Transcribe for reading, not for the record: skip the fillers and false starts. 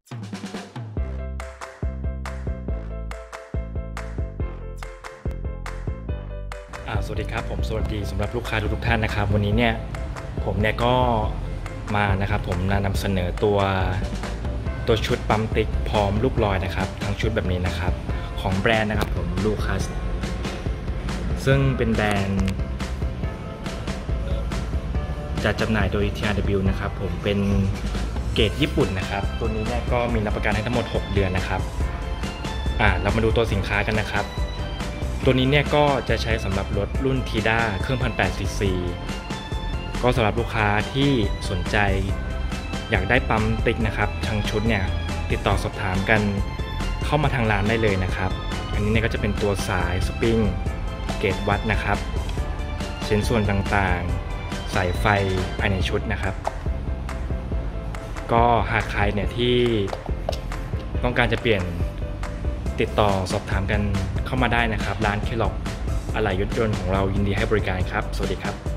สวัสดีครับผมสวัสดีสำหรับลูกค้าทุกท่านนะครับวันนี้เนี่ยผมเนี่ยก็มานะครับผมนำเสนอตัวชุดปั๊มติ๊กพร้อมลูกลอยนะครับทั้งชุดแบบนี้นะครับของแบรนด์นะครับผมลูคัสซึ่งเป็นแบรนด์จัดจำหน่ายโดย TRW นะครับผมเป็นเกรดญี่ปุ่นนะครับตัวนี้เนี่ยก็มีรับประกันให้ทั้งหมด6 เดือนนะครับเรามาดูตัวสินค้ากันนะครับตัวนี้เนี่ยก็จะใช้สำหรับรถรุ่นทีด้าเครื่อง 1,800 ซีซีก็สำหรับลูกค้าที่สนใจอยากได้ปั๊มติ๊กนะครับทางชุดเนี่ยติดต่อสอบถามกันเข้ามาทางร้านได้เลยนะครับอันนี้เนี่ยก็จะเป็นตัวสายสปริงเกจวัดนะครับชิ้นส่วนต่างๆสายไฟภายในชุดนะครับก็หากใครเนี่ยที่ต้องการจะเปลี่ยนติดต่อสอบถามกันเข้ามาได้นะครับร้านเคล็อกอะไหล่รถยนต์ของเรายินดีให้บริการครับสวัสดีครับ